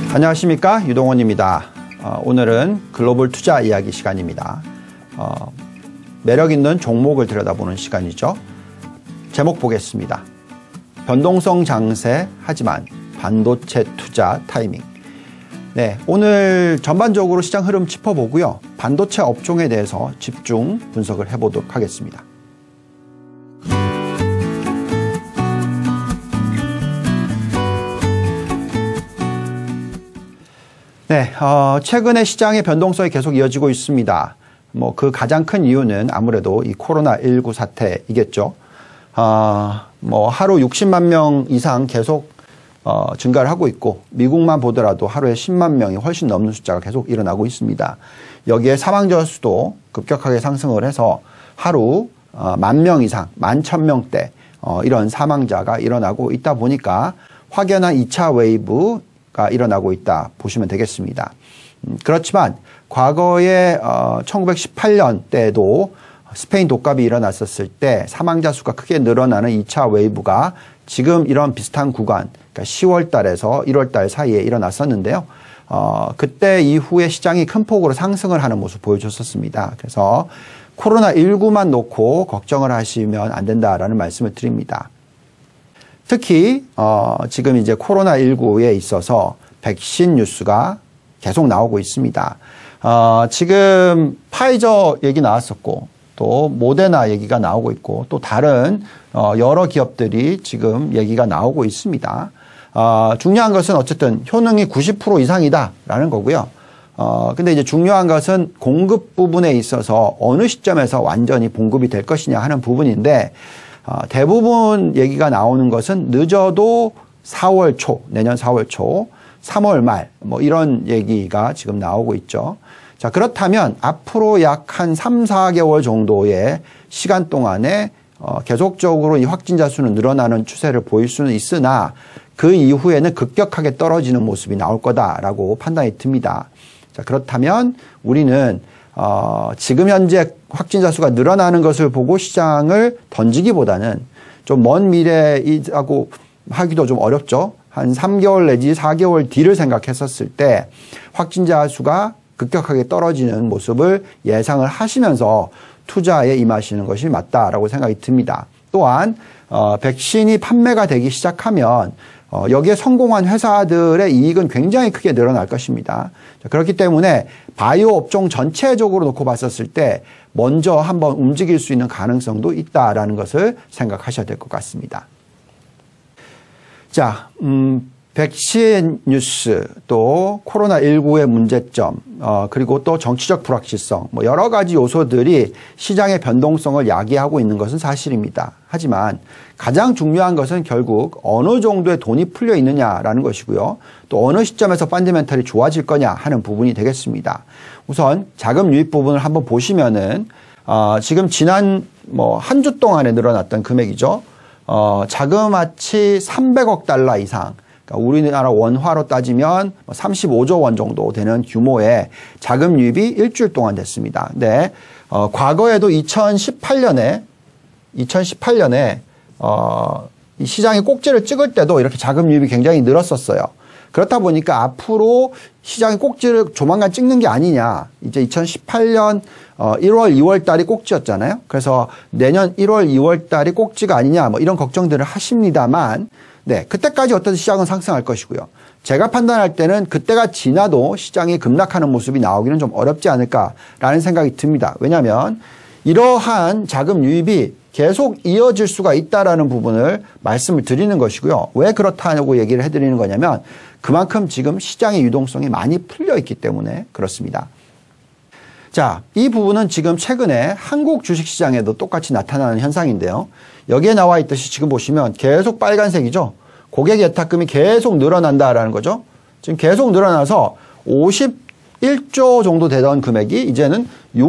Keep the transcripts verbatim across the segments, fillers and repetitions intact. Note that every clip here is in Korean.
안녕하십니까, 유동원입니다. 어, 오늘은 글로벌 투자 이야기 시간입니다. 어, 매력 있는 종목을 들여다보는 시간이죠. 제목 보겠습니다. 변동성 장세 하지만 반도체 투자 타이밍. 네, 오늘 전반적으로 시장 흐름 짚어보고요. 반도체 업종에 대해서 집중 분석을 해보도록 하겠습니다. 네, 어, 최근에 시장의 변동성이 계속 이어지고 있습니다. 뭐 그 가장 큰 이유는 아무래도 이 코로나 십구 사태이겠죠. 어, 뭐 하루 육십만 명 이상 계속 어, 증가를 하고 있고, 미국만 보더라도 하루에 십만 명이 훨씬 넘는 숫자가 계속 일어나고 있습니다. 여기에 사망자 수도 급격하게 상승을 해서 하루 어, 만 명 이상, 만 천 명대 어, 이런 사망자가 일어나고 있다 보니까 확연한 이 차 웨이브가 일어나고 있다 보시면 되겠습니다. 음, 그렇지만 과거에 어, 천구백십팔 년대에도 스페인 독감이 일어났었을 때 사망자 수가 크게 늘어나는 이 차 웨이브가 지금 이런 비슷한 구간, 그러니까 시월 달에서 일월 달 사이에 일어났었는데요. 어, 그때 이후에 시장이 큰 폭으로 상승을 하는 모습 보여줬었습니다. 그래서 코로나 십구만 놓고 걱정을 하시면 안 된다라는 말씀을 드립니다. 특히 어, 지금 이제 코로나 십구에 있어서 백신 뉴스가 계속 나오고 있습니다. 어, 지금 파이저 얘기 나왔었고, 또 모데나 얘기가 나오고 있고, 또 다른 어, 여러 기업들이 지금 얘기가 나오고 있습니다. 어, 중요한 것은 어쨌든 효능이 구십 퍼센트 이상이다라는 거고요. 어, 근데 이제 중요한 것은 공급 부분에 있어서 어느 시점에서 완전히 공급이 될 것이냐 하는 부분인데, 어, 대부분 얘기가 나오는 것은 늦어도 사월 초, 내년 사월 초, 삼월 말, 뭐 이런 얘기가 지금 나오고 있죠. 자, 그렇다면 앞으로 약 한 삼, 사 개월 정도의 시간 동안에 어, 계속적으로 이 확진자 수는 늘어나는 추세를 보일 수는 있으나 그 이후에는 급격하게 떨어지는 모습이 나올 거다라고 판단이 듭니다. 자, 그렇다면 우리는 어, 지금 현재 확진자 수가 늘어나는 것을 보고 시장을 던지기보다는 좀 먼 미래이라고 하기도 좀 어렵죠. 한 삼 개월 내지 사 개월 뒤를 생각했었을 때 확진자 수가 급격하게 떨어지는 모습을 예상을 하시면서 투자에 임하시는 것이 맞다라고 생각이 듭니다. 또한 어, 백신이 판매가 되기 시작하면 어, 여기에 성공한 회사들의 이익은 굉장히 크게 늘어날 것입니다. 자, 그렇기 때문에 바이오 업종 전체적으로 놓고 봤었을 때 먼저 한번 움직일 수 있는 가능성도 있다라는 것을 생각하셔야 될 것 같습니다. 자, 음, 백신 뉴스, 또 코로나 십구의 문제점, 어, 그리고 또 정치적 불확실성, 뭐 여러 가지 요소들이 시장의 변동성을 야기하고 있는 것은 사실입니다. 하지만 가장 중요한 것은 결국 어느 정도의 돈이 풀려 있느냐라는 것이고요. 또 어느 시점에서 펀더멘털이 좋아질 거냐 하는 부분이 되겠습니다. 우선 자금 유입 부분을 한번 보시면은, 어, 지금 지난 뭐 한 주 동안에 늘어났던 금액이죠. 어, 자그마치 삼백억 달러 이상, 그러니까 우리나라 원화로 따지면 삼십오조 원 정도 되는 규모의 자금 유입이 일주일 동안 됐습니다. 네, 어, 과거에도 이천십팔 년에 이천십팔 년에 어, 이 시장이 꼭지를 찍을 때도 이렇게 자금 유입이 굉장히 늘었었어요. 그렇다 보니까 앞으로 시장이 꼭지를 조만간 찍는 게 아니냐. 이제 이천십팔 년 어, 일월, 이월 달이 꼭지였잖아요. 그래서 내년 일월, 이월 달이 꼭지가 아니냐, 뭐 이런 걱정들을 하십니다만, 네, 그때까지 어떤 시장은 상승할 것이고요. 제가 판단할 때는 그때가 지나도 시장이 급락하는 모습이 나오기는 좀 어렵지 않을까라는 생각이 듭니다. 왜냐하면 이러한 자금 유입이 계속 이어질 수가 있다라는 부분을 말씀을 드리는 것이고요. 왜 그렇다고 얘기를 해드리는 거냐면 그만큼 지금 시장의 유동성이 많이 풀려 있기 때문에 그렇습니다. 자, 이 부분은 지금 최근에 한국 주식시장에도 똑같이 나타나는 현상인데요. 여기에 나와 있듯이 지금 보시면 계속 빨간색이죠. 고객 예탁금이 계속 늘어난다라는 거죠. 지금 계속 늘어나서 오십일조 정도 되던 금액이 이제는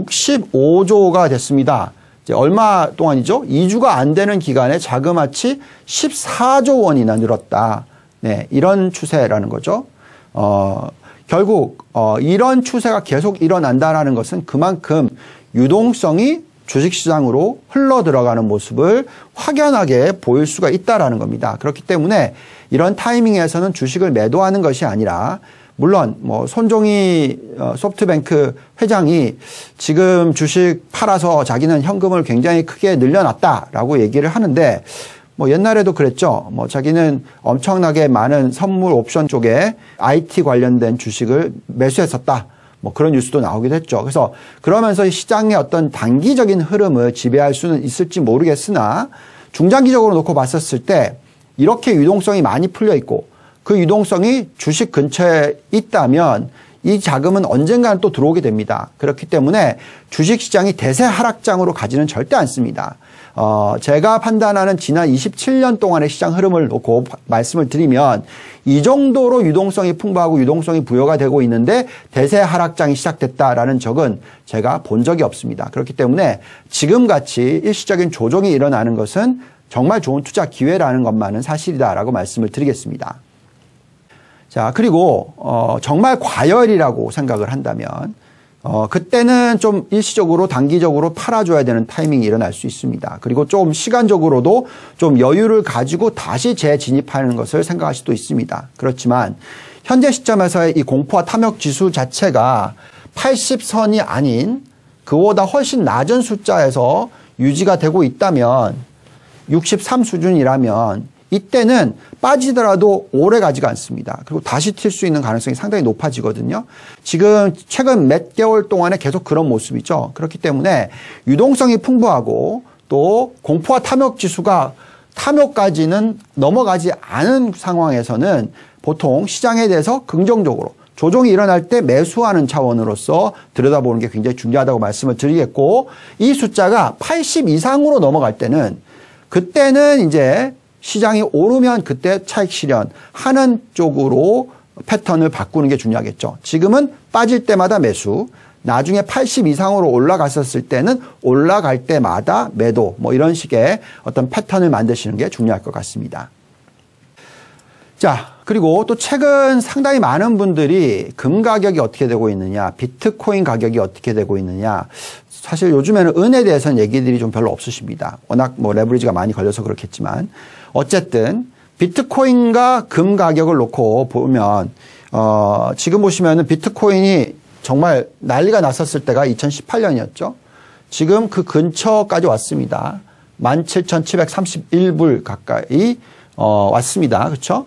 육십오조가 됐습니다. 이제 얼마 동안이죠? 이 주가 안 되는 기간에 자그마치 십사조 원이나 늘었다. 네, 이런 추세라는 거죠. 어, 결국 어, 이런 추세가 계속 일어난다라는 것은 그만큼 유동성이 주식시장으로 흘러 들어가는 모습을 확연하게 보일 수가 있다라는 겁니다. 그렇기 때문에 이런 타이밍에서는 주식을 매도하는 것이 아니라 물론 뭐 손종희 소프트뱅크 회장이 지금 주식 팔아서 자기는 현금을 굉장히 크게 늘려놨다라고 얘기를 하는데 뭐 옛날에도 그랬죠. 뭐 자기는 엄청나게 많은 선물 옵션 쪽에 아이티 관련된 주식을 매수했었다. 뭐 그런 뉴스도 나오기도 했죠. 그래서 그러면서 시장의 어떤 단기적인 흐름을 지배할 수는 있을지 모르겠으나 중장기적으로 놓고 봤었을 때 이렇게 유동성이 많이 풀려 있고 그 유동성이 주식 근처에 있다면 이 자금은 언젠가는 또 들어오게 됩니다. 그렇기 때문에 주식시장이 대세 하락장으로 가지는 절대 않습니다. 어, 제가 판단하는 지난 이십칠 년 동안의 시장 흐름을 놓고 말씀을 드리면 이 정도로 유동성이 풍부하고 유동성이 부여가 되고 있는데 대세 하락장이 시작됐다라는 적은 제가 본 적이 없습니다. 그렇기 때문에 지금같이 일시적인 조정이 일어나는 것은 정말 좋은 투자 기회라는 것만은 사실이다라고 말씀을 드리겠습니다. 자, 그리고 어, 정말 과열이라고 생각을 한다면 어, 그때는 좀 일시적으로 단기적으로 팔아줘야 되는 타이밍이 일어날 수 있습니다. 그리고 좀 시간적으로도 좀 여유를 가지고 다시 재진입하는 것을 생각할 수도 있습니다. 그렇지만 현재 시점에서의 이 공포와 탐욕 지수 자체가 팔십 선이 아닌 그보다 훨씬 낮은 숫자에서 유지가 되고 있다면 육십삼 수준이라면 이때는 빠지더라도 오래 가지가 않습니다. 그리고 다시 튈 수 있는 가능성이 상당히 높아지거든요. 지금 최근 몇 개월 동안에 계속 그런 모습이죠. 그렇기 때문에 유동성이 풍부하고 또 공포와 탐욕 지수가 탐욕까지는 넘어가지 않은 상황에서는 보통 시장에 대해서 긍정적으로 조정이 일어날 때 매수하는 차원으로서 들여다보는 게 굉장히 중요하다고 말씀을 드리겠고 이 숫자가 팔십 이상으로 넘어갈 때는 그때는 이제 시장이 오르면 그때 차익 실현하는 쪽으로 패턴을 바꾸는 게 중요하겠죠. 지금은 빠질 때마다 매수, 나중에 팔십 이상으로 올라갔었을 때는 올라갈 때마다 매도, 뭐 이런 식의 어떤 패턴을 만드시는 게 중요할 것 같습니다. 자, 그리고 또 최근 상당히 많은 분들이 금 가격이 어떻게 되고 있느냐, 비트코인 가격이 어떻게 되고 있느냐, 사실 요즘에는 은에 대해서는 얘기들이 좀 별로 없으십니다. 워낙 뭐 레버리지가 많이 걸려서 그렇겠지만 어쨌든 비트코인과 금 가격을 놓고 보면 어 지금 보시면은 비트코인이 정말 난리가 났었을 때가 이천십팔 년이었죠. 지금 그 근처까지 왔습니다. 만 칠천칠백삼십일 불 가까이 어 왔습니다. 그렇죠?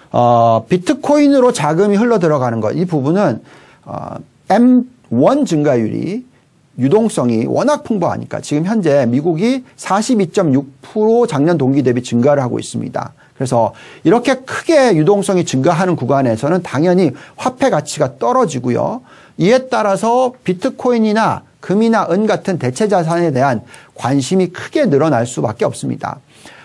어 비트코인으로 자금이 흘러 들어가는 것, 이 부분은 어 엠 원 증가율이 유동성이 워낙 풍부하니까 지금 현재 미국이 사십이 점 육 퍼센트 작년 동기 대비 증가를 하고 있습니다. 그래서 이렇게 크게 유동성이 증가하는 구간에서는 당연히 화폐 가치가 떨어지고요. 이에 따라서 비트코인이나 금이나 은 같은 대체 자산에 대한 관심이 크게 늘어날 수밖에 없습니다.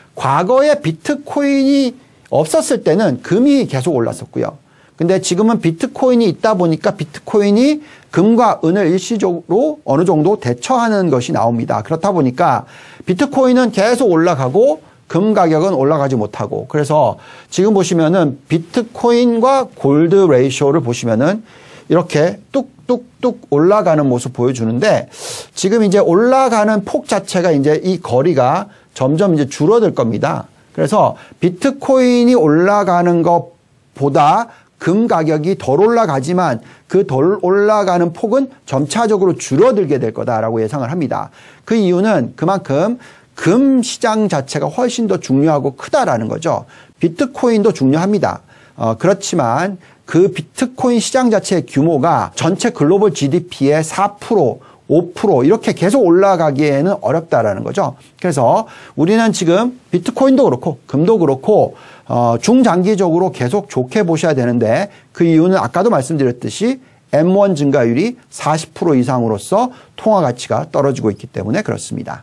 과거에 비트코인이 없었을 때는 금이 계속 올랐었고요. 근데 지금은 비트코인이 있다 보니까 비트코인이 금과 은을 일시적으로 어느 정도 대처하는 것이 나옵니다. 그렇다 보니까 비트코인은 계속 올라가고 금 가격은 올라가지 못하고, 그래서 지금 보시면은 비트코인과 골드 레이쇼를 보시면은 이렇게 뚝뚝뚝 올라가는 모습 보여주는데 지금 이제 올라가는 폭 자체가 이제 이 거리가 점점 이제 줄어들 겁니다. 그래서 비트코인이 올라가는 것보다 금 가격이 덜 올라가지만 그 덜 올라가는 폭은 점차적으로 줄어들게 될 거다라고 예상을 합니다. 그 이유는 그만큼 금 시장 자체가 훨씬 더 중요하고 크다라는 거죠. 비트코인도 중요합니다. 어, 그렇지만 그 비트코인 시장 자체의 규모가 전체 글로벌 지디피의 사 퍼센트, 오 퍼센트 이렇게 계속 올라가기에는 어렵다라는 거죠. 그래서 우리는 지금 비트코인도 그렇고 금도 그렇고 어, 중장기적으로 계속 좋게 보셔야 되는데 그 이유는 아까도 말씀드렸듯이 엠 원 증가율이 사십 퍼센트 이상으로서 통화 가치가 떨어지고 있기 때문에 그렇습니다.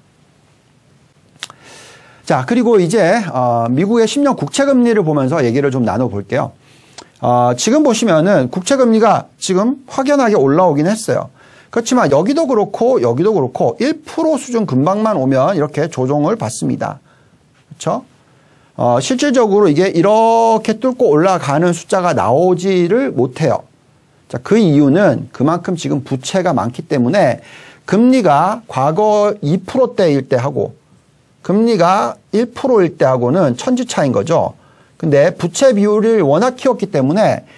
자, 그리고 이제 어, 미국의 십 년 국채금리를 보면서 얘기를 좀 나눠볼게요. 어, 지금 보시면은 국채금리가 지금 확연하게 올라오긴 했어요. 그렇지만 여기도 그렇고 여기도 그렇고 일 퍼센트 수준 근방만 오면 이렇게 조정을 받습니다. 그렇죠? 어, 실질적으로 이게 이렇게 뚫고 올라가는 숫자가 나오지를 못해요. 자, 그 이유는 그만큼 지금 부채가 많기 때문에 금리가 과거 이 퍼센트대일 때 하고 금리가 일 퍼센트일 때하고는 천지 차이인 거죠. 근데 부채 비율을 워낙 키웠기 때문에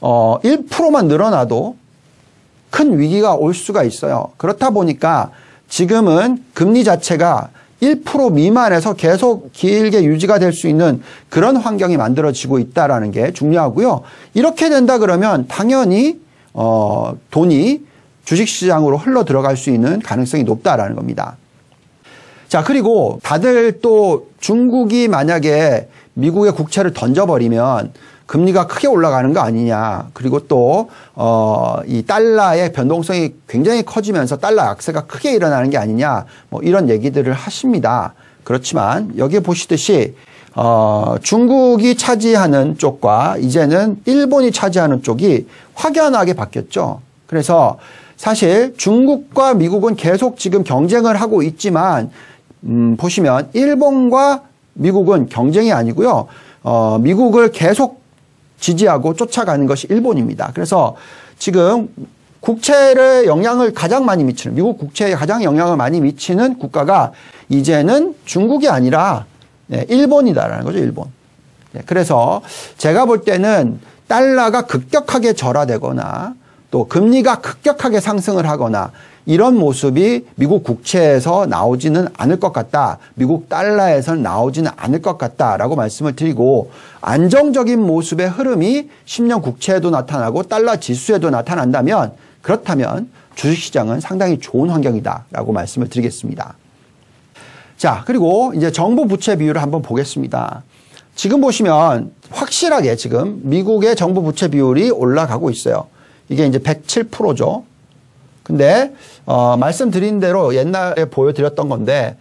어, 일 퍼센트만 늘어나도 큰 위기가 올 수가 있어요. 그렇다 보니까 지금은 금리 자체가 일 퍼센트 미만에서 계속 길게 유지가 될 수 있는 그런 환경이 만들어지고 있다는 게 중요하고요. 이렇게 된다 그러면 당연히 어, 돈이 주식시장으로 흘러 들어갈 수 있는 가능성이 높다라는 겁니다. 자, 그리고 다들 또 중국이 만약에 미국의 국채를 던져버리면 금리가 크게 올라가는 거 아니냐. 그리고 또, 어, 이 달러의 변동성이 굉장히 커지면서 달러 약세가 크게 일어나는 게 아니냐. 뭐 이런 얘기들을 하십니다. 그렇지만 여기 보시듯이, 어, 중국이 차지하는 쪽과 이제는 일본이 차지하는 쪽이 확연하게 바뀌었죠. 그래서 사실 중국과 미국은 계속 지금 경쟁을 하고 있지만, 음, 보시면 일본과 미국은 경쟁이 아니고요. 어, 미국을 계속 지지하고 쫓아가는 것이 일본입니다. 그래서 지금 국채의 영향을 가장 많이 미치는, 미국 국채에 가장 영향을 많이 미치는 국가가 이제는 중국이 아니라 네, 일본이다라는 거죠, 일본. 네, 그래서 제가 볼 때는 달러가 급격하게 절하되거나 또 금리가 급격하게 상승을 하거나 이런 모습이 미국 국채에서 나오지는 않을 것 같다. 미국 달러에서는 나오지는 않을 것 같다라고 말씀을 드리고 안정적인 모습의 흐름이 십 년 국채에도 나타나고 달러 지수에도 나타난다면 그렇다면 주식시장은 상당히 좋은 환경이다라고 말씀을 드리겠습니다. 자, 그리고 이제 정부 부채 비율을 한번 보겠습니다. 지금 보시면 확실하게 지금 미국의 정부 부채 비율이 올라가고 있어요. 이게 이제 백칠 퍼센트죠. 근데 어, 말씀드린 대로 옛날에 보여드렸던 건데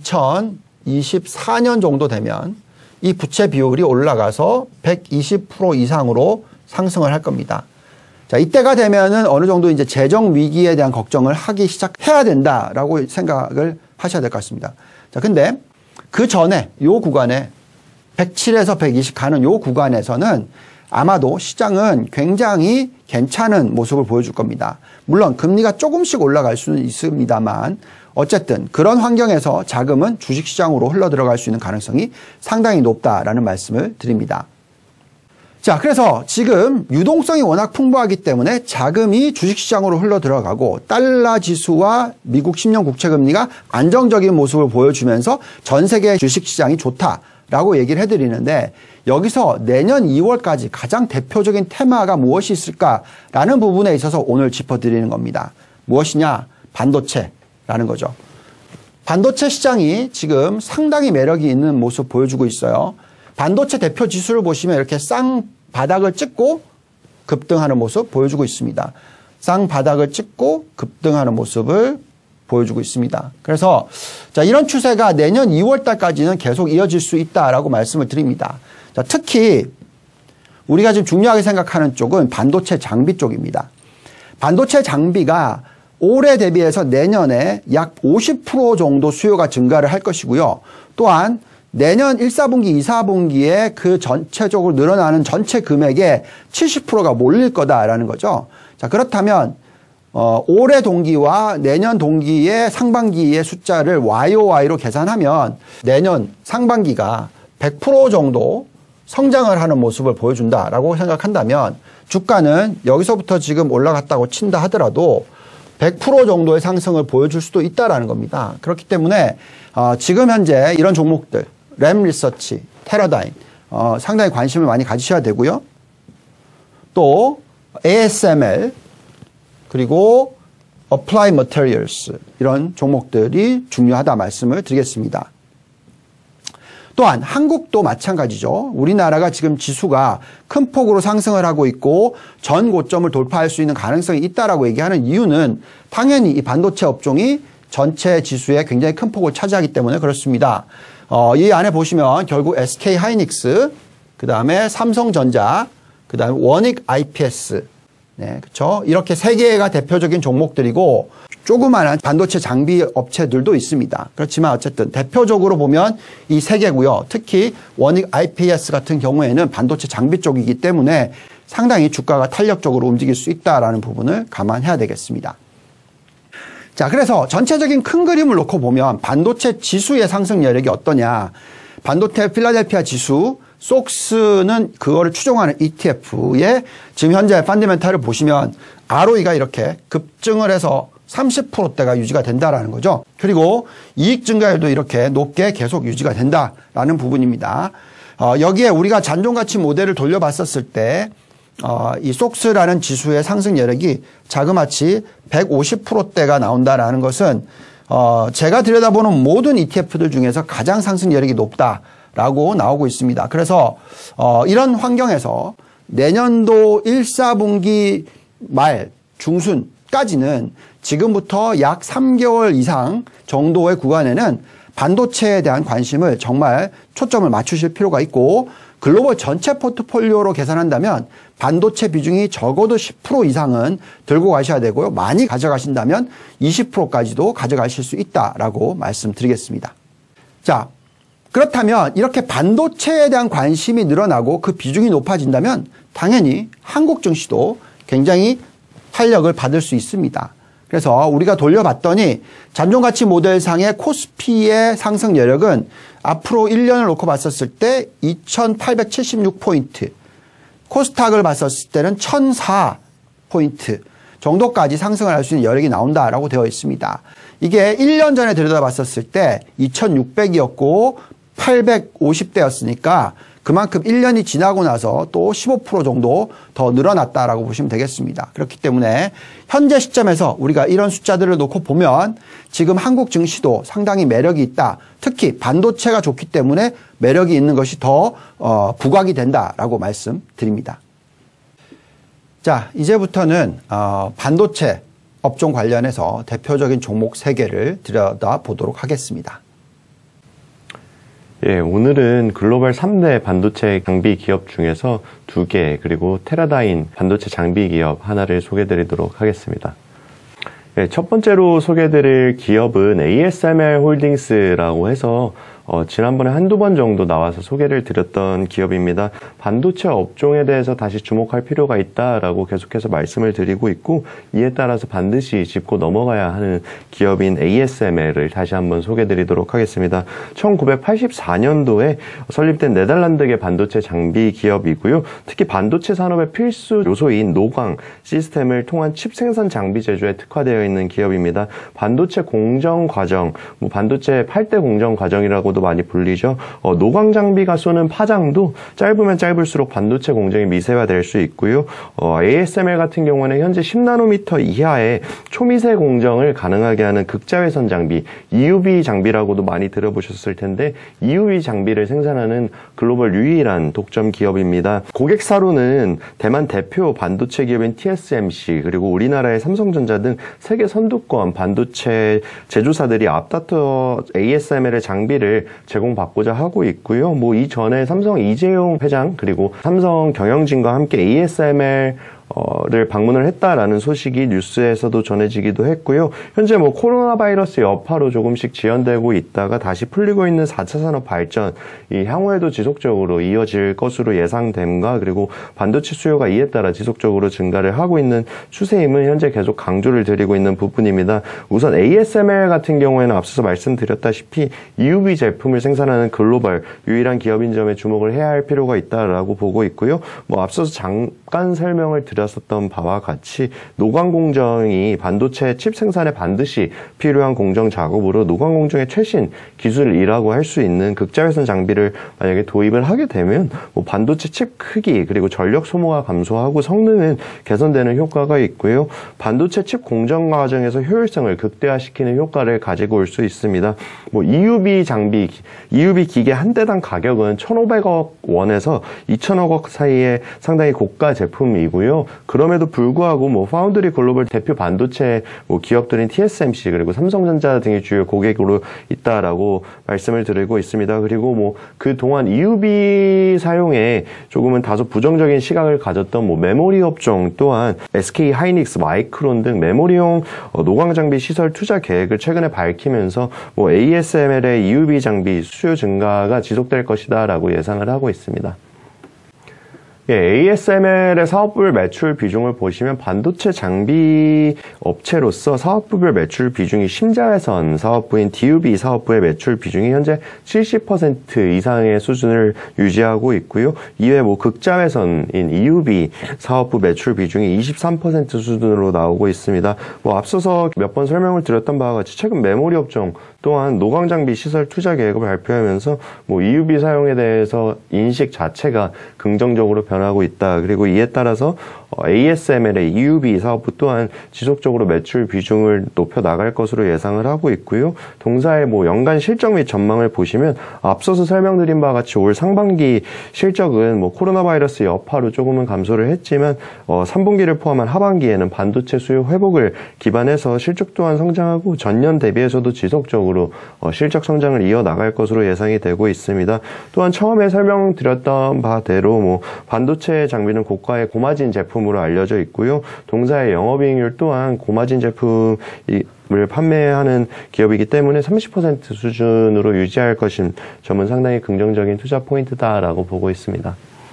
이천이십사 년 정도 되면 이 부채 비율이 올라가서 백이십 퍼센트 이상으로 상승을 할 겁니다. 자, 이때가 되면은 어느 정도 이제 재정 위기에 대한 걱정을 하기 시작해야 된다라고 생각을 하셔야 될 것 같습니다. 자, 근데 그 전에 요 구간에 백칠에서 백이십 가는 요 구간에서는 아마도 시장은 굉장히 괜찮은 모습을 보여줄 겁니다. 물론 금리가 조금씩 올라갈 수는 있습니다만 어쨌든 그런 환경에서 자금은 주식시장으로 흘러들어갈 수 있는 가능성이 상당히 높다라는 말씀을 드립니다. 자, 그래서 지금 유동성이 워낙 풍부하기 때문에 자금이 주식시장으로 흘러들어가고 달러 지수와 미국 십 년 국채금리가 안정적인 모습을 보여주면서 전 세계 주식시장이 좋다라고 얘기를 해드리는데 여기서 내년 이월까지 가장 대표적인 테마가 무엇이 있을까라는 부분에 있어서 오늘 짚어드리는 겁니다. 무엇이냐? 반도체라는 거죠. 반도체 시장이 지금 상당히 매력이 있는 모습 보여주고 있어요. 반도체 대표 지수를 보시면 이렇게 쌍바닥을 찍고 급등하는 모습 보여주고 있습니다. 쌍바닥을 찍고 급등하는 모습을 보여주고 있습니다. 그래서 자, 이런 추세가 내년 이월 달까지는 계속 이어질 수 있다라고 말씀을 드립니다. 자, 특히 우리가 지금 중요하게 생각하는 쪽은 반도체 장비 쪽입니다. 반도체 장비가 올해 대비해서 내년에 약 오십 퍼센트 정도 수요가 증가를 할 것이고요. 또한 내년 일, 사분기, 이, 사분기에 그 전체적으로 늘어나는 전체 금액의 칠십 퍼센트가 몰릴 거다라는 거죠. 자, 그렇다면 어, 올해 동기와 내년 동기의 상반기의 숫자를 와이오와이로 계산하면 내년 상반기가 백 퍼센트 정도 성장을 하는 모습을 보여준다라고 생각한다면 주가는 여기서부터 지금 올라갔다고 친다 하더라도 백 퍼센트 정도의 상승을 보여줄 수도 있다라는 겁니다. 그렇기 때문에 어, 지금 현재 이런 종목들 램 리서치, 테라다임 어, 상당히 관심을 많이 가지셔야 되고요. 또 에이에스엠엘 그리고 Applied Materials 이런 종목들이 중요하다 말씀을 드리겠습니다. 또한 한국도 마찬가지죠. 우리나라가 지금 지수가 큰 폭으로 상승을 하고 있고 전 고점을 돌파할 수 있는 가능성이 있다라고 얘기하는 이유는 당연히 이 반도체 업종이 전체 지수에 굉장히 큰 폭을 차지하기 때문에 그렇습니다. 어, 이 안에 보시면 결국 에스케이하이닉스, 그 다음에 삼성전자, 그 다음에 원익 아이피에스, 네, 그렇죠. 이렇게 세 개가 대표적인 종목들이고 조그마한 반도체 장비 업체들도 있습니다. 그렇지만 어쨌든 대표적으로 보면 이 세 개고요. 특히 원익 아이피에스 같은 경우에는 반도체 장비 쪽이기 때문에 상당히 주가가 탄력적으로 움직일 수 있다라는 부분을 감안해야 되겠습니다. 자, 그래서 전체적인 큰 그림을 놓고 보면 반도체 지수의 상승 여력이 어떠냐. 반도체 필라델피아 지수 속스는 그거를 추종하는 이티에프의 지금 현재 펀더멘탈을 보시면 알오이가 이렇게 급증을 해서 삼십 퍼센트대가 유지가 된다라는 거죠. 그리고 이익 증가율도 이렇게 높게 계속 유지가 된다라는 부분입니다. 어, 여기에 우리가 잔존가치 모델을 돌려봤었을 때 어, 이 속스라는 지수의 상승 여력이 자그마치 백오십 퍼센트대가 나온다라는 것은 어, 제가 들여다보는 모든 이티에프들 중에서 가장 상승 여력이 높다라고 나오고 있습니다. 그래서 어, 이런 환경에서 내년도 일, 사분기 말 중순까지는 지금부터 약 삼 개월 이상 정도의 구간에는 반도체에 대한 관심을 정말 초점을 맞추실 필요가 있고 글로벌 전체 포트폴리오로 계산한다면 반도체 비중이 적어도 십 퍼센트 이상은 들고 가셔야 되고요. 많이 가져가신다면 이십 퍼센트까지도 가져가실 수 있다라고 말씀드리겠습니다. 자, 그렇다면 이렇게 반도체에 대한 관심이 늘어나고 그 비중이 높아진다면 당연히 한국 증시도 굉장히 탄력을 받을 수 있습니다. 그래서 우리가 돌려봤더니 잔존가치 모델상의 코스피의 상승 여력은 앞으로 일 년을 놓고 봤었을 때 이천팔백칠십육 포인트, 코스닥을 봤었을 때는 천사 포인트 정도까지 상승을 할 수 있는 여력이 나온다라고 되어 있습니다. 이게 일 년 전에 들여다봤었을 때 이천육백이었고 팔백오십 대였으니까 그만큼 일 년이 지나고 나서 또 십오 퍼센트 정도 더 늘어났다라고 보시면 되겠습니다. 그렇기 때문에 현재 시점에서 우리가 이런 숫자들을 놓고 보면 지금 한국 증시도 상당히 매력이 있다. 특히 반도체가 좋기 때문에 매력이 있는 것이 더 어, 부각이 된다라고 말씀드립니다. 자, 이제부터는 어, 반도체 업종 관련해서 대표적인 종목 세 개를 들여다보도록 하겠습니다. 예, 오늘은 글로벌 삼 대 반도체 장비 기업 중에서 두 개, 그리고 테라다인 반도체 장비 기업 하나를 소개드리도록 하겠습니다. 예, 첫 번째로 소개드릴 기업은 에이에스엠엘 홀딩스라고 해서 어, 지난번에 한두 번 정도 나와서 소개를 드렸던 기업입니다. 반도체 업종에 대해서 다시 주목할 필요가 있다라고 계속해서 말씀을 드리고 있고 이에 따라서 반드시 짚고 넘어가야 하는 기업인 에이에스엠엘을 다시 한번 소개드리도록 하겠습니다. 천구백팔십사 년도에 설립된 네덜란드계 반도체 장비 기업이고요. 특히 반도체 산업의 필수 요소인 노광 시스템을 통한 칩 생산 장비 제조에 특화되어 있는 기업입니다. 반도체 공정 과정, 뭐 반도체 팔 대 공정 과정이라고 많이 불리죠. 어, 노광 장비가 쏘는 파장도 짧으면 짧을수록 반도체 공정이 미세화될 수 있고요. 어, 에이에스엠엘 같은 경우는 현재 십 나노미터 이하의 초미세 공정을 가능하게 하는 극자외선 장비, 이유비 장비라고도 많이 들어보셨을 텐데 이유비 장비를 생산하는 글로벌 유일한 독점 기업입니다. 고객사로는 대만 대표 반도체 기업인 티에스엠씨 그리고 우리나라의 삼성전자 등 세계 선두권 반도체 제조사들이 앞다퉈 에이에스엠엘의 장비를 제공받고자 하고 있고요. 뭐 이전에 삼성 이재용 회장 그리고 삼성 경영진과 함께 에이에스엠엘 를 방문을 했다라는 소식이 뉴스에서도 전해지기도 했고요. 현재 뭐 코로나 바이러스 여파로 조금씩 지연되고 있다가 다시 풀리고 있는 사 차 산업 발전, 이 향후에도 지속적으로 이어질 것으로 예상됨과 그리고 반도체 수요가 이에 따라 지속적으로 증가를 하고 있는 추세임을 현재 계속 강조를 드리고 있는 부분입니다. 우선 에이에스엠엘 같은 경우에는 앞서서 말씀드렸다시피 이유비 제품을 생산하는 글로벌 유일한 기업인 점에 주목을 해야 할 필요가 있다라고 보고 있고요. 뭐 앞서서 잠깐 설명을 드렸었던 바와 같이 노광 공정이 반도체 칩 생산에 반드시 필요한 공정 작업으로 노광 공정의 최신 기술이라고 할 수 있는 극자외선 장비를 만약에 도입을 하게 되면 뭐 반도체 칩 크기 그리고 전력 소모가 감소하고 성능은 개선되는 효과가 있고요. 반도체 칩 공정 과정에서 효율성을 극대화시키는 효과를 가지고 올 수 있습니다. 뭐 이유비 장비, 이유비 기계 한 대당 가격은 천오백억 원에서 이천억 원 사이에 상당히 고가 제품이고요. 그럼에도 불구하고 뭐 파운드리 글로벌 대표 반도체 뭐 기업들인 티에스엠씨 그리고 삼성전자 등이 주요 고객으로 있다라고 말씀을 드리고 있습니다. 그리고 뭐 그동안 이유비 사용에 조금은 다소 부정적인 시각을 가졌던 뭐 메모리 업종 또한 에스케이 하이닉스, 마이크론 등 메모리용 노광 장비 시설 투자 계획을 최근에 밝히면서 뭐 에이에스엠엘의 이유비 장비 수요 증가가 지속될 것이다라고 예상을 하고 있습니다. 예, 에이에스엠엘의 사업부별 매출 비중을 보시면 반도체 장비 업체로서 사업부별 매출 비중이 심자외선 사업부인 디유비 사업부의 매출 비중이 현재 칠십 퍼센트 이상의 수준을 유지하고 있고요. 이외에 뭐 극자외선인 이유비 사업부 매출 비중이 이십삼 퍼센트 수준으로 나오고 있습니다. 뭐 앞서서 몇 번 설명을 드렸던 바와 같이 최근 메모리 업종 또한 노광 장비 시설 투자 계획을 발표하면서 뭐 이유비 사용에 대해서 인식 자체가 긍정적으로 변하고 있다. 그리고 이에 따라서 에이에스엠엘의 이유비 사업부 또한 지속적으로 매출 비중을 높여 나갈 것으로 예상을 하고 있고요. 동사의 뭐 연간 실적 및 전망을 보시면 앞서서 설명드린 바와 같이 올 상반기 실적은 뭐 코로나 바이러스 여파로 조금은 감소를 했지만 어, 삼 분기를 포함한 하반기에는 반도체 수요 회복을 기반해서 실적 또한 성장하고 전년 대비해서도 지속적으로 어, 실적 성장을 이어나갈 것으로 예상이 되고 있습니다. 또한 처음에 설명드렸던 바대로 뭐 반도체 장비는 고가의 고마진 제품으로 알려져 있고요. 동사의 영업이익률 또한 고마진 제품을 판매하는 기업이기 때문에 삼십 퍼센트 수준으로 유지할 것인 점은 상당히 긍정적인 투자 포인트다라고 보고 있습니다.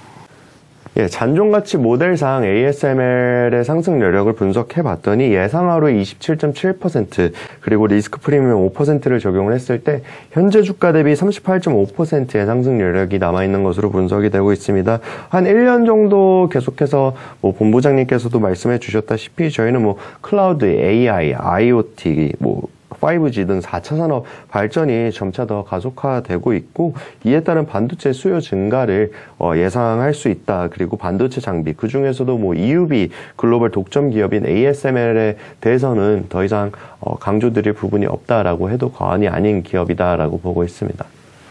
예, 잔존가치 모델상 에이에스엠엘의 상승 여력을 분석해 봤더니 예상하로 이십칠 점 칠 퍼센트 그리고 리스크 프리미엄 오 퍼센트를 적용을 했을 때 현재 주가 대비 삼십팔 점 오 퍼센트의 상승 여력이 남아있는 것으로 분석이 되고 있습니다. 한 일 년 정도 계속해서 뭐 본부장님께서도 말씀해 주셨다시피 저희는 뭐 클라우드, 에이아이, 아이오티, 뭐 파이브지 등 사 차 산업 발전이 점차 더 가속화되고 있고 이에 따른 반도체 수요 증가를 어, 예상할 수 있다. 그리고 반도체 장비 그중에서도 뭐 이유비 글로벌 독점 기업인 에이에스엠엘에 대해서는 더 이상 어, 강조드릴 부분이 없다라고 해도 과언이 아닌 기업이다라고 보고 있습니다.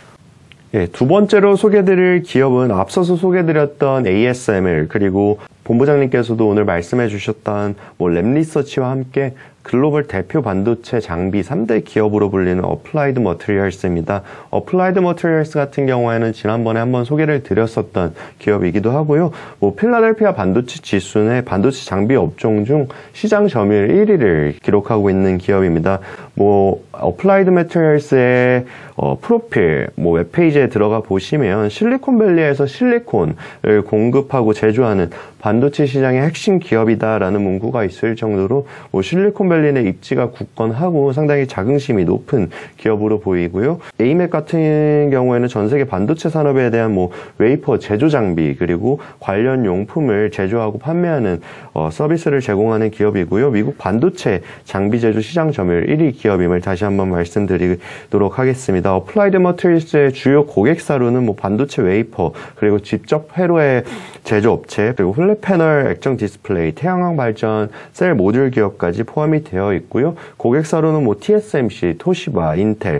예, 두 번째로 소개드릴 기업은 앞서서 소개드렸던 에이에스엠엘 그리고 본부장님께서도 오늘 말씀해 주셨던 뭐 랩리서치와 함께 글로벌 대표 반도체 장비 삼 대 기업으로 불리는 어플라이드 머티리얼스입니다. 어플라이드 머티리얼스 같은 경우에는 지난번에 한번 소개를 드렸었던 기업이기도 하고요. 뭐 필라델피아 반도체 지수 내 반도체 장비 업종 중 시장 점유율 일 위를 기록하고 있는 기업입니다. 뭐 어플라이드 머티리얼스의 어, 프로필 뭐 웹페이지에 들어가 보시면 실리콘밸리에서 실리콘을 공급하고 제조하는 반도체 시장의 핵심 기업이다라는 문구가 있을 정도로 뭐 실리콘밸리 내 입지가 굳건하고 상당히 자긍심이 높은 기업으로 보이고요. 에이맥 같은 경우에는 전 세계 반도체 산업에 대한 뭐 웨이퍼 제조 장비 그리고 관련 용품을 제조하고 판매하는 어, 서비스를 제공하는 기업이고요. 미국 반도체 장비 제조 시장 점유율 일 위 기업임을 다시 한번 말씀드리도록 하겠습니다. 어플라이드 머티리얼스의 주요 고객사로는 뭐 반도체 웨이퍼 그리고 직접 회로의 제조업체 그리고 플랫 패널, 액정 디스플레이, 태양광 발전, 셀 모듈 기업까지 포함이 되어 있고요. 고객사로는 뭐 티에스엠씨, 토시바, 인텔,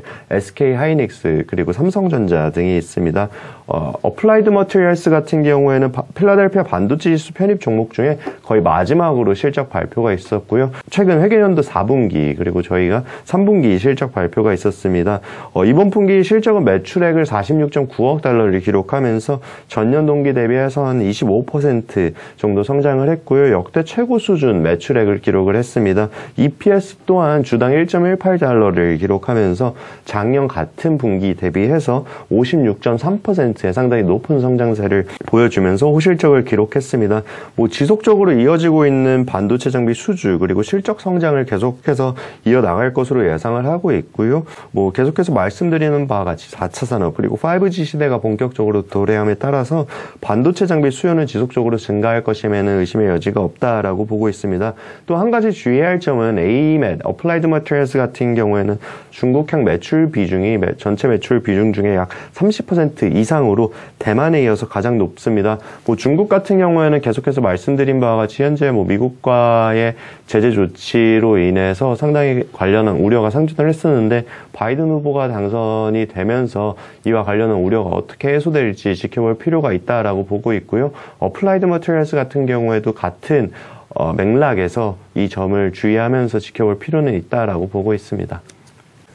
에스케이하이닉스 그리고 삼성전자 등이 있습니다. 어, 어플라이드 머티리얼스 같은 경우에는 바, 필라델피아 반도체 지수 편입 종목 중에 거의 마지막으로 실적 발표가 있었고요. 최근 회계연도 사 분기 그리고 저희가 삼 분기 실적 발표가 있었습니다. 어, 이번 분기 실적은 매출액을 사십육 점 구억 달러를 기록하면서 전년 동기 대비해서 한 이십오 퍼센트 정도 성장을 했고요. 역대 최고 수준 매출액을 기록을 했습니다. 이피에스 또한 주당 일 점 일팔 달러를 기록하면서 작년 같은 분기 대비해서 오십육 점 삼 퍼센트의 상당히 높은 성장세를 보여주면서 호실적을 기록했습니다. 뭐 지속적으로 이어지고 있는 반도체 장비 수주 그리고 실적 성장을 계속해서 이어나갈 것으로 예상을 하고 있고요. 뭐 계속해서 말씀드리는 바와 같이 사 차 산업 그리고 파이브지 시대가 본격적으로 도래함에 따라서 반도체 장비 수요는 지속적으로 증가할 것임에는 의심의 여지가 없다라고 보고 있습니다. 또 한 가지 주의할 점은 에이이엠, 어플라이드 머티리얼스 같은 경우에는 중국향 매출 비중이 전체 매출 비중 중에 약 삼십 퍼센트 이상으로 대만에 이어서 가장 높습니다. 뭐 중국 같은 경우에는 계속해서 말씀드린 바와 같이 현재 뭐 미국과의 제재 조치로 인해서 상당히 관련한 우려가 상존을 했었는데 바이든 후보가 당선이 되면서 이와 관련한 우려가 어떻게 해소될지 지켜볼 필요가 있다라고 보고 있고요. 어플라이드 머티리얼스 같은 경우에도 같은 어, 맥락에서 이 점을 주의하면서 지켜볼 필요는 있다라고 보고 있습니다.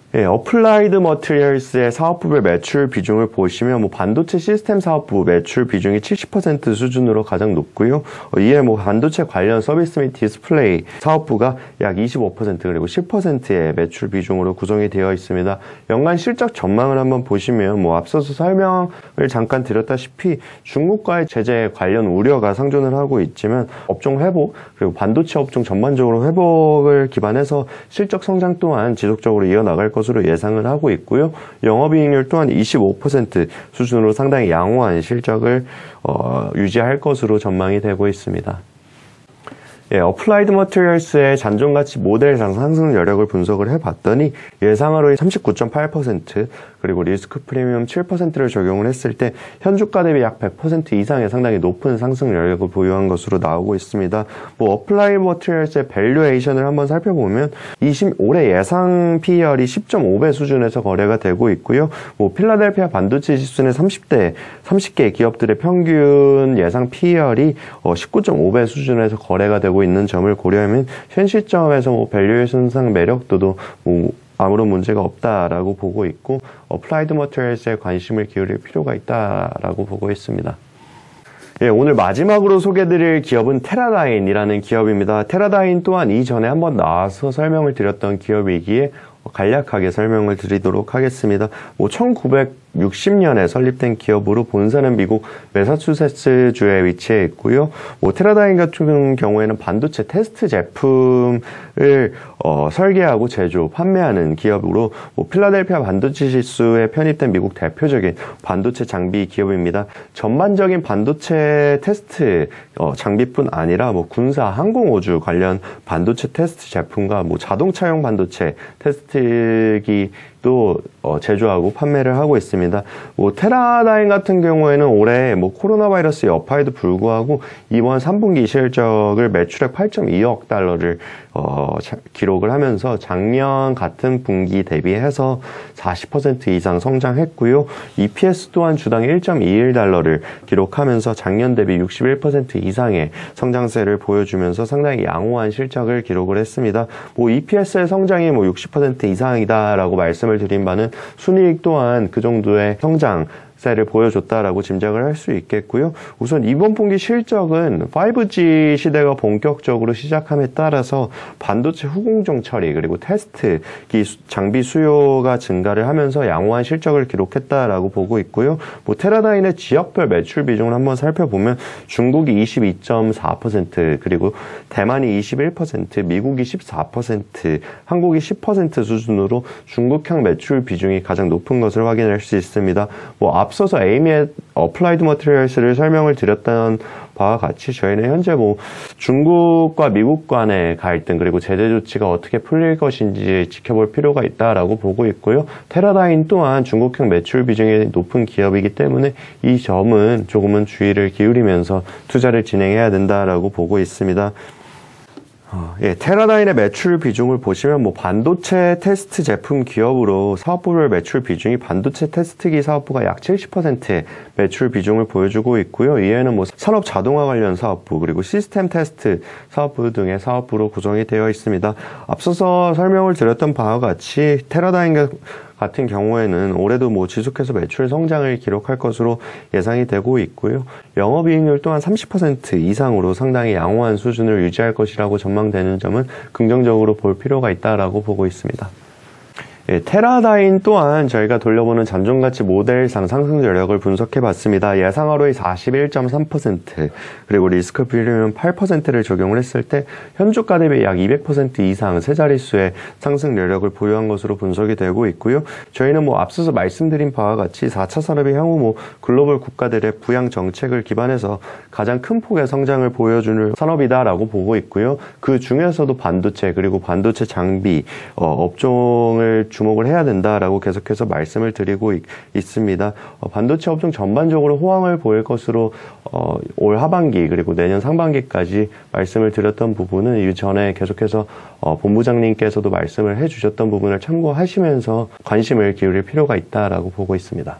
예, 어플라이드 머티리얼스의 사업부별 매출 비중을 보시면 뭐 반도체 시스템 사업부 매출 비중이 칠십 퍼센트 수준으로 가장 높고요. 어, 이에 뭐 반도체 관련 서비스 및 디스플레이 사업부가 약 이십오 퍼센트 그리고 십 퍼센트의 매출 비중으로 구성이 되어 있습니다. 연간 실적 전망을 한번 보시면 뭐 앞서서 설명을 잠깐 드렸다시피 중국과의 제재 관련 우려가 상존을 하고 있지만 업종 회복 그리고 반도체 업종 전반적으로 회복을 기반해서 실적 성장 또한 지속적으로 이어나갈 것으로 예상을 하고 있고요. 영업이익률 또한 이십오 퍼센트 수준으로 상당히 양호한 실적을 어, 유지할 것으로 전망이 되고 있습니다. 예, 어플라이드 머티리얼스의 잔존가치 모델상 상승 여력을 분석을 해봤더니 예상하로의 삼십구 점 팔 퍼센트 그리고 리스크 프리미엄 칠 퍼센트를 적용을 했을 때 현주가 대비 약 백 퍼센트 이상의 상당히 높은 상승 여력을 보유한 것으로 나오고 있습니다. 뭐 어플라이드 머티리얼스의 밸류에이션을 한번 살펴보면 이십, 올해 예상 피이알이 십 점 오 배 수준에서 거래가 되고 있고요. 뭐 필라델피아 반도체 지수는 삼십 대 삼십 개 기업들의 평균 예상 피이알이 어, 십구 점 오 배 수준에서 거래가 되고 있는 점을 고려하면 현 시점에서 뭐 밸류에이션상 매력도도 뭐 아무런 문제가 없다라고 보고 있고 어플라이드 머티리얼스에 관심을 기울일 필요가 있다라고 보고 있습니다. 예, 오늘 마지막으로 소개드릴 기업은 테라다인이라는 기업입니다. 테라다인 또한 이전에 한번 나와서 설명을 드렸던 기업이기에 간략하게 설명을 드리도록 하겠습니다. 뭐 천구백육십 년에 설립된 기업으로 본사는 미국 매사추세츠주에 위치해 있고요. 뭐 테라다인 같은 경우에는 반도체 테스트 제품을 어, 설계하고 제조, 판매하는 기업으로 뭐 필라델피아 반도체 지수에 편입된 미국 대표적인 반도체 장비 기업입니다. 전반적인 반도체 테스트 어, 장비뿐 아니라 뭐 군사, 항공 우주 관련 반도체 테스트 제품과 뭐 자동차용 반도체 테스트 기도 어, 제조하고 판매를 하고 있습니다. 뭐 테라다인 같은 경우에는 올해 뭐 코로나 바이러스 여파에도 불구하고 이번 삼 분기 실적을 매출액 팔 점 이억 달러를 어, 자, 기록을 하면서 작년 같은 분기 대비해서 사십 퍼센트 이상 성장했고요. 이피에스 또한 주당 일 점 이일 달러를 기록하면서 작년 대비 육십일 퍼센트 이상의 성장세를 보여주면서 상당히 양호한 실적을 기록을 했습니다. 뭐 이피에스의 성장이 뭐 육십 퍼센트 이상이다라고 말씀을 드린 바는 순이익 또한 그 정도의 성장 세를 보여줬다라고 짐작을 할 수 있겠고요. 우선 이번 분기 실적은 파이브지 시대가 본격적으로 시작함에 따라서 반도체 후공정 처리 그리고 테스트 장비 수요가 증가를 하면서 양호한 실적을 기록했다라고 보고 있고요. 뭐 테라다인의 지역별 매출 비중을 한번 살펴보면 중국이 이십이 점 사 퍼센트 그리고 대만이 이십일 퍼센트, 미국이 십사 퍼센트, 한국이 십 퍼센트 수준으로 중국향 매출 비중이 가장 높은 것을 확인할 수 있습니다. 뭐 앞서서 에이미의 어플라이드 머티리얼스를 설명을 드렸던 바와 같이 저희는 현재 뭐 중국과 미국 간의 갈등 그리고 제재 조치가 어떻게 풀릴 것인지 지켜볼 필요가 있다라고 보고 있고요. 테라다인 또한 중국형 매출 비중이 높은 기업이기 때문에 이 점은 조금은 주의를 기울이면서 투자를 진행해야 된다라고 보고 있습니다. 어, 예, 테라다인의 매출 비중을 보시면 뭐 반도체 테스트 제품 기업으로 사업부별 매출 비중이 반도체 테스트기 사업부가 약 칠십 퍼센트의 매출 비중을 보여주고 있고요. 이에는 뭐 산업 자동화 관련 사업부 그리고 시스템 테스트 사업부 등의 사업부로 구성이 되어 있습니다. 앞서서 설명을 드렸던 바와 같이 테라다인 같은 경우에는 올해도 뭐 지속해서 매출 성장을 기록할 것으로 예상이 되고 있고요. 영업이익률 또한 삼십 퍼센트 이상으로 상당히 양호한 수준을 유지할 것이라고 전망되는 점은 긍정적으로 볼 필요가 있다라고 보고 있습니다. 예, 테라다인 또한 저희가 돌려보는 잔존가치 모델상 상승 여력을 분석해봤습니다. 예상하로의 사십일 점 삼 퍼센트 그리고 리스크 프리미엄 팔 퍼센트를 적용을 했을 때 현주가 대비 약 이백 퍼센트 이상 세 자릿수의 상승 여력을 보유한 것으로 분석이 되고 있고요. 저희는 뭐 앞서서 말씀드린 바와 같이 사 차 산업이 향후 뭐 글로벌 국가들의 부양 정책을 기반해서 가장 큰 폭의 성장을 보여주는 산업이다라고 보고 있고요. 그 중에서도 반도체 그리고 반도체 장비 어, 업종을 주목을 해야 된다라고 계속해서 말씀을 드리고 있, 있습니다. 어, 반도체 업종 전반적으로 호황을 보일 것으로 어, 올 하반기 그리고 내년 상반기까지 말씀을 드렸던 부분은 이전에 계속해서 어, 본부장님께서도 말씀을 해주셨던 부분을 참고하시면서 관심을 기울일 필요가 있다라고 보고 있습니다.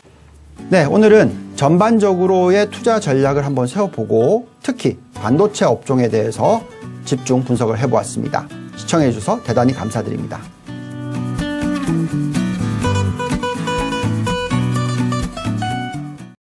네, 오늘은 전반적으로의 투자 전략을 한번 세워보고 특히 반도체 업종에 대해서 집중 분석을 해보았습니다. 시청해 주셔서 대단히 감사드립니다. 안녕.